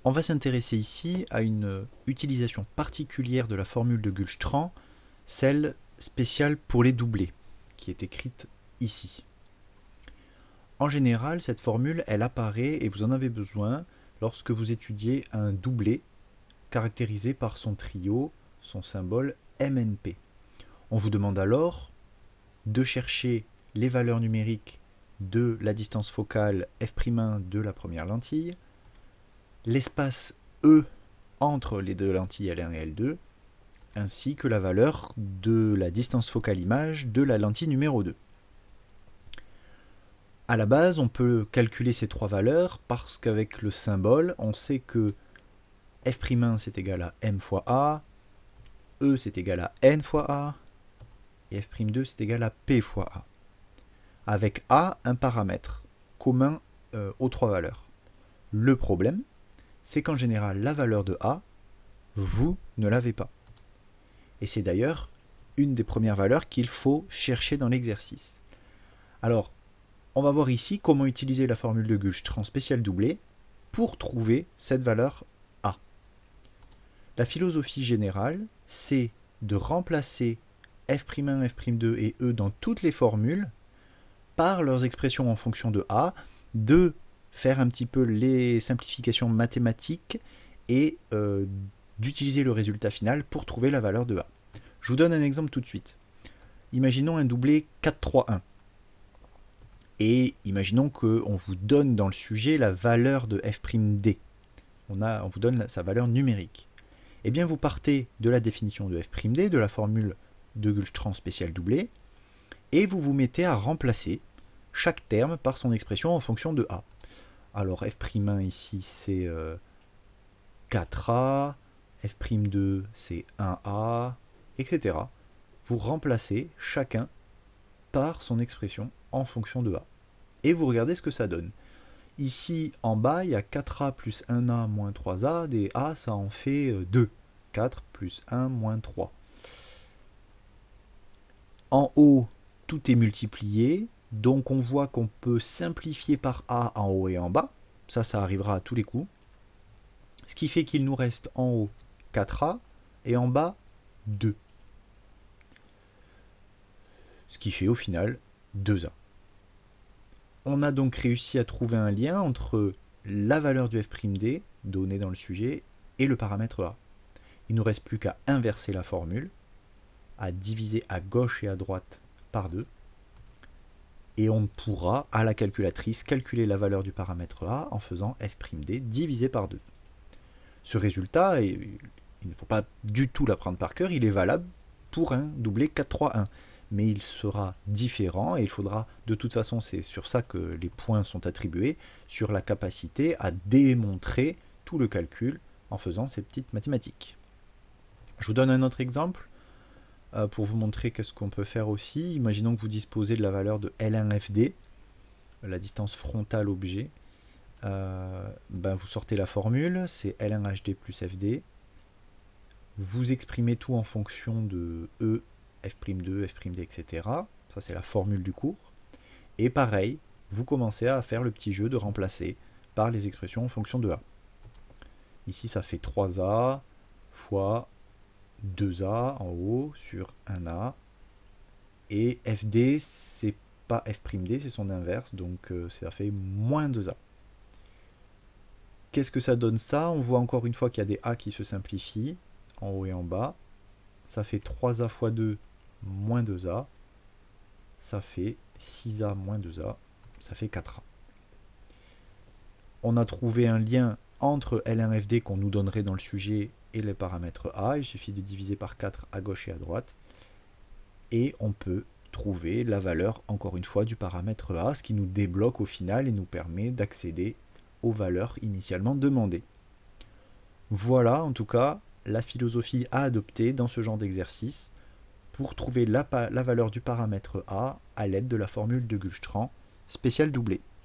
On va s'intéresser ici à une utilisation particulière de la formule de Gulstrand, celle spéciale pour les doublés, qui est écrite ici. En général, cette formule, elle apparaît et vous en avez besoin lorsque vous étudiez un doublé caractérisé par son trio, son symbole MNP. On vous demande alors de chercher les valeurs numériques de la distance focale f'1 de la première lentille, l'espace E entre les deux lentilles L1 et L2, ainsi que la valeur de la distance focale image de la lentille numéro 2. À la base, on peut calculer ces trois valeurs parce qu'avec le symbole, on sait que f'1 c'est égal à m fois a, E c'est égal à n fois a, et f'2 c'est égal à p fois a. Avec a, un paramètre commun aux trois valeurs. Le problème, c'est qu'en général, la valeur de a, vous ne l'avez pas. Et c'est d'ailleurs une des premières valeurs qu'il faut chercher dans l'exercice. Alors, on va voir ici comment utiliser la formule de Gulstrand spéciale doublée pour trouver cette valeur a. La philosophie générale, c'est de remplacer f'1, f'2 et e dans toutes les formules par leurs expressions en fonction de a, de faire un petit peu les simplifications mathématiques et d'utiliser le résultat final pour trouver la valeur de a. Je vous donne un exemple tout de suite. Imaginons un doublé 4-3-1. Et imaginons qu'on vous donne dans le sujet la valeur de f'd. On vous donne sa valeur numérique. Eh bien, vous partez de la définition de f'd, de la formule de Gulstrand spéciale doublée, et vous vous mettez à remplacer chaque terme par son expression en fonction de a. Alors f'1 ici c'est 4a, f'2 c'est 1a, etc. Vous remplacez chacun par son expression en fonction de a. Et vous regardez ce que ça donne. Ici en bas il y a 4a plus 1a moins 3a, des a ça en fait 2. 4 plus 1 moins 3. En haut tout est multiplié, donc on voit qu'on peut simplifier par a en haut et en bas. Ça arrivera à tous les coups. Ce qui fait qu'il nous reste en haut 4a et en bas 2. Ce qui fait au final 2a. On a donc réussi à trouver un lien entre la valeur du f'd donnée dans le sujet et le paramètre a. Il ne nous reste plus qu'à inverser la formule, à diviser à gauche et à droite par 2, et on pourra, à la calculatrice, calculer la valeur du paramètre a en faisant f'd divisé par 2. Ce résultat, il ne faut pas du tout l'apprendre par cœur, il est valable pour un doublé 4-3-1. Mais il sera différent et il faudra, de toute façon, c'est sur ça que les points sont attribués, sur la capacité à démontrer tout le calcul en faisant ces petites mathématiques. Je vous donne un autre exemple pour vous montrer qu'est-ce qu'on peut faire aussi. Imaginons que vous disposez de la valeur de L1FD, la distance frontale objet. Vous sortez la formule, c'est L1HD plus FD. Vous exprimez tout en fonction de E, f'2, f'd, etc. Ça, c'est la formule du cours. Et pareil, vous commencez à faire le petit jeu de remplacer par les expressions en fonction de a. Ici, ça fait 3a fois 2a en haut sur 1a. Et fd, c'est pas f'd, c'est son inverse, donc ça fait moins 2a. Qu'est-ce que ça donne ça? On voit encore une fois qu'il y a des a qui se simplifient, en haut et en bas. Ça fait 3a fois 2 moins 2a, ça fait 6a moins 2a, ça fait 4a. On a trouvé un lien entre L1FD qu'on nous donnerait dans le sujet et les paramètres a, il suffit de diviser par 4 à gauche et à droite, et on peut trouver la valeur, encore une fois, du paramètre a, ce qui nous débloque au final et nous permet d'accéder aux valeurs initialement demandées. Voilà en tout cas la philosophie à adopter dans ce genre d'exercice pour trouver la valeur du paramètre a à l'aide de la formule de Gulstrand spéciale doublée.